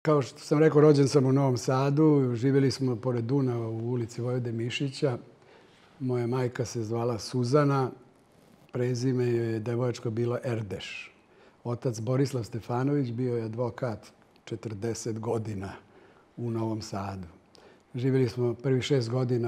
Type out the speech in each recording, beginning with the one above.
Kao što sam rekao, rođen sam u Novom Sadu. Živjeli smo pored Dunava u ulici Vojvode Mišića. Moja majka se zvala Suzana. Prezime joj je devojačko bilo Erdeš. Otac Borislav Stefanović bio je advokat 40 godina u Novom Sadu. Živjeli smo prvih 6 godina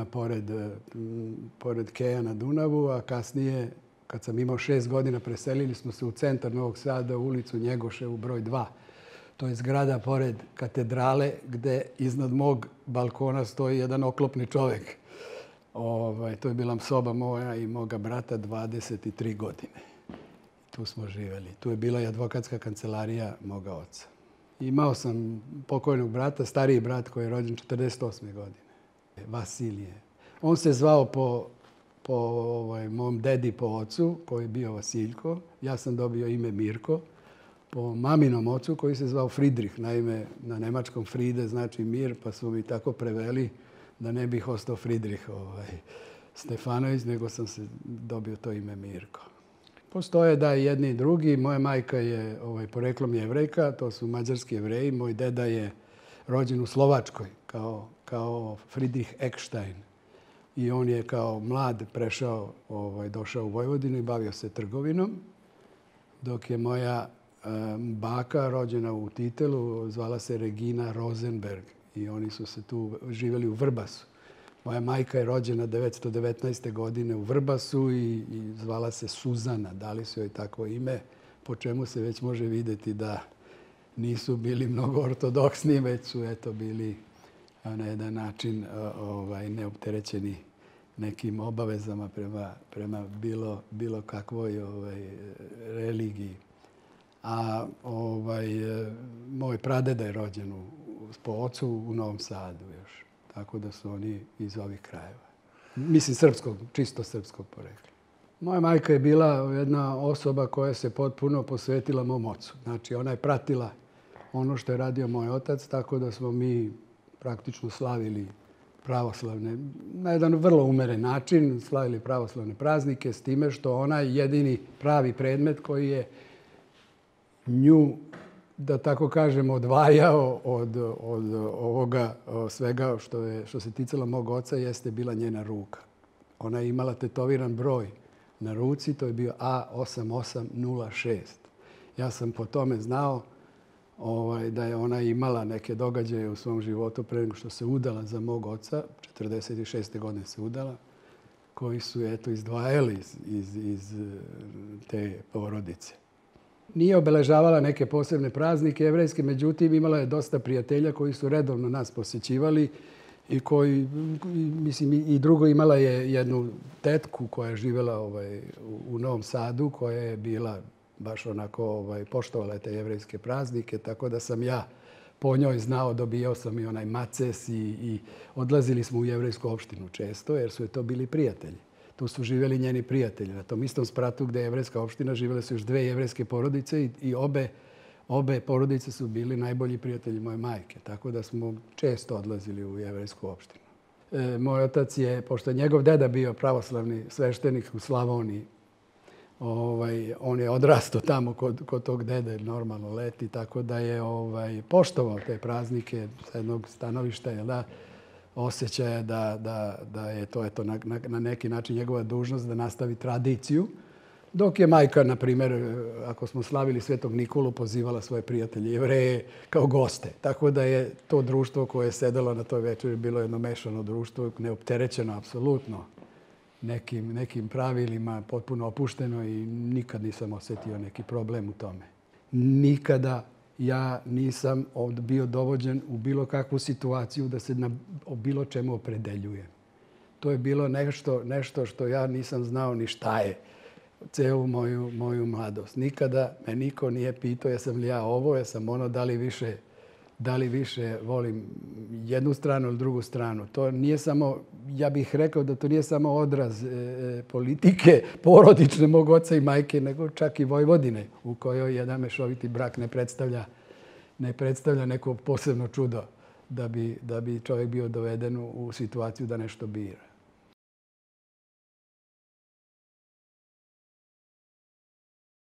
pored Keja na Dunavu, a kasnije, kad sam imao 6 godina, preselili smo se u centar Novog Sada, u ulicu Njegoševu broj 2. To je zgrada pored katedrale gdje iznad mog balkona stoji jedan oklopni čovjek. To je bila soba moja i moga brata 23 godine. Tu smo živjeli. Tu je bila i advokatska kancelarija moga oca. Imao sam pokojnog brata, stariji brat koji je rođen 48. godine. Vasilije. On se zvao po mom dedi po ocu, koji je bio Vasiljko. Ja sam dobio ime Mirko. Po maminom ocu koji se zvao Friedrich. Naime, na nemačkom Friede znači mir, pa su mi tako preveli da ne bih ostao Friedrich Stefanović, nego sam se dobio to ime Mirko. Postoje da i jedni i drugi. Moja majka je poreklom Jevrejka, to su mađarski Jevreji. Moj deda je rođen u Slovačkoj kao Friedrich Eckstein. I on je kao mlad došao u Vojvodinu i bavio se trgovinom. Dok je moja baka rođena u Titelu, zvala se Regina Rosenberg i oni su se tu živjeli u Vrbasu. Moja majka je rođena 1919. godine u Vrbasu i zvala se Suzana. Dali su joj takvo ime, po čemu se već može vidjeti da nisu bili mnogo ortodoksni, već su bili na jedan način neopterećeni nekim obavezama prema bilo kakvoj religiji. A moj pradeda je rođen po ocu u Novom Sadu još. Tako da su oni iz ovih krajeva. Mislim čisto srpskog porekla. Moja majka je bila jedna osoba koja se potpuno posvetila mom ocu. Znači, ona je pratila ono što je radio moj otac, tako da smo mi praktično slavili pravoslavne, na jedan vrlo umeren način, slavili pravoslavne praznike s time što ona je jedini pravi predmet koji je nju, da tako kažem, odvajao od ovoga svega što se ticalo mog oca, jeste bila njena ruka. Ona je imala tetoviran broj na ruci, to je bio A8806. Ja sam po tome znao da je ona imala neke događaje u svom životu pre nego što se udala za mog oca, 46. godine se udala, koji su izdvajali iz te porodice. Nije obeležavala neke posebne praznike jevrejske, međutim imala je dosta prijatelja koji su redovno nas posjećivali i koji, mislim, i drugo imala je jednu tetku koja je živjela u Novom Sadu, koja je bila baš onako poštovala te jevrejske praznike, tako da sam ja po njoj znao, dobijao sam i onaj maces i odlazili smo u jevrejsku opštinu često jer su je to bili prijatelji. Tu su živjeli njeni prijatelji. Na tom istom spratu gdje je jevrejska opština živjele su još 2 jevrejske porodice i obe porodice su bili najbolji prijatelji moje majke. Tako da smo često odlazili u jevrejsku opštinu. Moj otac je, pošto je njegov deda bio pravoslavni sveštenik u Slavoniji, on je odrastao tamo kod tog dede, normalno leti, tako da je poštovao te praznike sa jednog stanovišta, osjećaja da je to na neki način njegova dužnost da nastavi tradiciju. Dok je majka, na primjer, ako smo slavili Svetog Nikolu, pozivala svoje prijatelje Jevreje kao goste. Tako da je to društvo koje je sedelo na toj večeri bilo jedno mešano društvo, neopterećeno apsolutno nekim pravilima, potpuno opušteno i nikad nisam osjetio neki problem u tome. Nikada ja nisam bio dovođen u bilo kakvu situaciju da se o bilo čemu opredeljujem. To je bilo nešto što ja nisam znao ni šta je celu moju mladost. Nikada me niko nije pitao jesam li ja ovo, jesam ono, da li više volim jednu stranu ili drugu stranu. To nije samo, ja bih rekao da to nije samo odraz politike porodične mog oca i majke, nego čak i Vojvodine, u kojoj jedan mešoviti brak ne predstavlja neko posebno čudo da bi čovjek bio doveden u situaciju da nešto bira.